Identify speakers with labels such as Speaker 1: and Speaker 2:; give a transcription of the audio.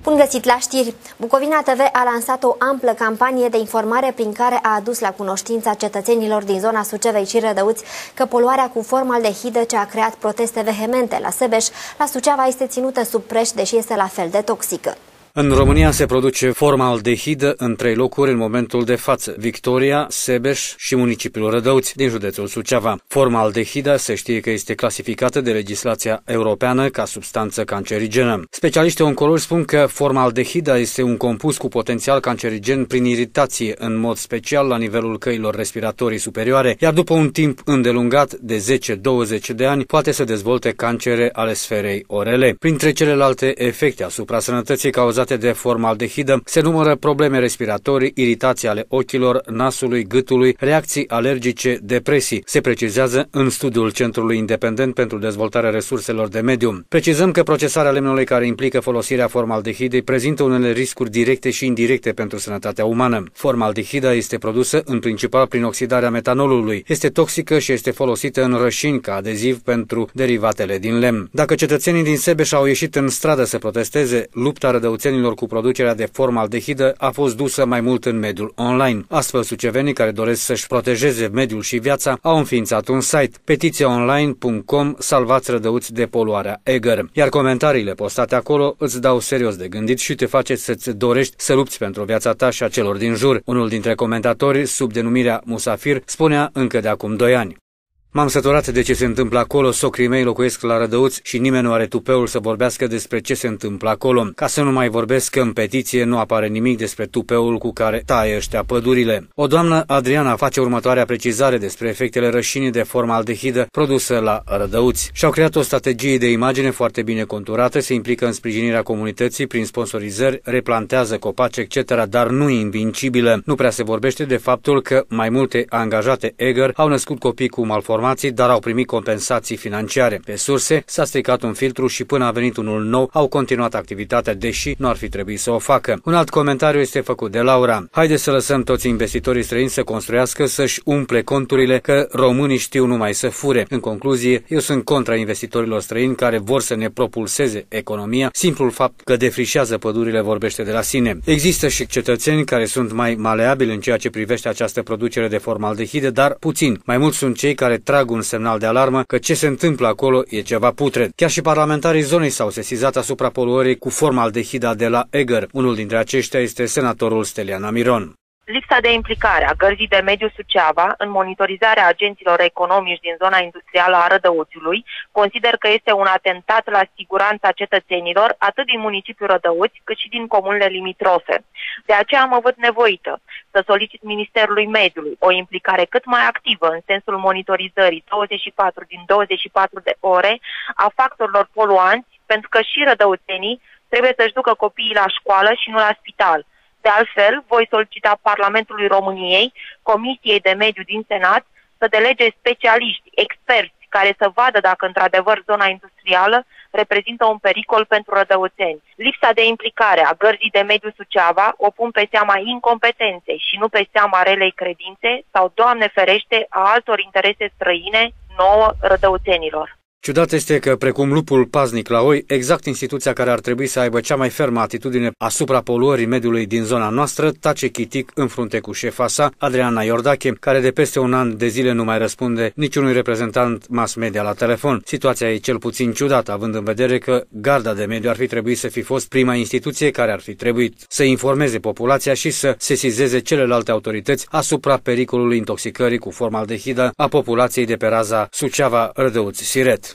Speaker 1: Bun găsit la știri! Bucovina TV a lansat o amplă campanie de informare prin care a adus la cunoștința cetățenilor din zona Sucevei și Rădăuți că poluarea cu formaldehidă ce a creat proteste vehemente la Sebeș, la Suceava este ținută sub preș, deși este la fel de toxică.
Speaker 2: În România se produce formaldehidă în 3 locuri în momentul de față: Victoria, Sebeș și municipiul Rădăuți din județul Suceava. Formaldehida se știe că este clasificată de legislația europeană ca substanță cancerigenă. Specialiștii oncologi spun că formaldehida este un compus cu potențial cancerigen prin iritație, în mod special la nivelul căilor respiratorii superioare, iar după un timp îndelungat de 10-20 de ani poate să dezvolte cancere ale sferei orele. Printre celelalte efecte asupra sănătății cauzate de formaldehidă se numără probleme respiratorii, iritații ale ochilor, nasului, gâtului, reacții alergice, depresii, se precizează în studiul Centrului Independent pentru Dezvoltarea Resurselor de Mediu. Precizăm că procesarea lemnului care implică folosirea formaldehidei prezintă unele riscuri directe și indirecte pentru sănătatea umană. Formaldehida este produsă în principal prin oxidarea metanolului. Este toxică și este folosită în rășini ca adeziv pentru derivatele din lemn. Dacă cetățenii din Sebeș au ieșit în stradă să protesteze, lupta rădăuțenilor cu producerea de formaldehidă a fost dusă mai mult în mediul online. Astfel, sucevenii care doresc să-și protejeze mediul și viața au înființat un site, petițiaonline.com, salvați Rădăuți de poluarea Eger. Iar comentariile postate acolo îți dau serios de gândit și te face să-ți dorești să lupți pentru viața ta și a celor din jur. Unul dintre comentatori, sub denumirea Musafir, spunea încă de acum 2 ani: "M-am săturat de ce se întâmplă acolo, socrii mei locuiesc la Rădăuți și nimeni nu are tupeul să vorbească despre ce se întâmplă acolo. Ca să nu mai vorbesc că în petiție nu apare nimic despre tupeul cu care taie ăștia pădurile." O doamnă, Adriana, face următoarea precizare despre efectele rășinii de formaldehidă produsă la Rădăuți. Și-au creat o strategie de imagine foarte bine conturată, se implică în sprijinirea comunității prin sponsorizări, replantează copaci, etc., dar nu e invincibilă. Nu prea se vorbește de faptul că mai multe angajate Eger au născut copii cu malformații, dar au primit compensații financiare. Pe surse s-a stricat un filtru și până a venit unul nou au continuat activitatea, deși nu ar fi trebuit să o facă. Un alt comentariu este făcut de Laura: "Haideți să lăsăm toți investitorii străini să construiască, să-și umple conturile, că românii știu numai să fure. În concluzie, eu sunt contra investitorilor străini care vor să ne propulseze economia. Simplul fapt că defrișează pădurile vorbește de la sine." Există și cetățeni care sunt mai maleabili în ceea ce privește această producere de formaldehide, dar puțin. Mai mulți sunt cei care trag un semnal de alarmă că ce se întâmplă acolo e ceva putred. Chiar și parlamentarii zonei s-au sesizat asupra poluării cu formaldehida de la Eger. Unul dintre aceștia este senatorul Stelian Amiron.
Speaker 3: Lipsa de implicare a Gărzii de Mediu Suceava în monitorizarea agenților economici din zona industrială a Rădăuțiului consider că este un atentat la siguranța cetățenilor atât din municipiul Rădăuți cât și din comunele limitrofe. De aceea mă văd nevoită să solicit Ministerului Mediului o implicare cât mai activă în sensul monitorizării 24 din 24 de ore a factorilor poluanți, pentru că și rădăuțenii trebuie să-și ducă copiii la școală și nu la spital. De altfel, voi solicita Parlamentului României, Comisiei de Mediu din Senat, să delege specialiști, experți, care să vadă dacă într-adevăr zona industrială reprezintă un pericol pentru rădăuțeni. Lipsa de implicare a Gărzii de Mediu Suceava o pun pe seama incompetenței și nu pe seama relei credințe sau, Doamne ferește, a altor interese străine nouă rădăuțenilor.
Speaker 2: Ciudat este că, precum lupul paznic la oi, exact instituția care ar trebui să aibă cea mai fermă atitudine asupra poluării mediului din zona noastră tace chitic în frunte cu șefa sa, Adriana Iordache, care de peste un an de zile nu mai răspunde niciunui reprezentant mass media la telefon. Situația e cel puțin ciudată, având în vedere că Garda de Mediu ar fi trebuit să fi fost prima instituție care ar fi trebuit să informeze populația și să sesizeze celelalte autorități asupra pericolului intoxicării cu formaldehidă a populației de pe raza Suceava-Rădăuți-Siret.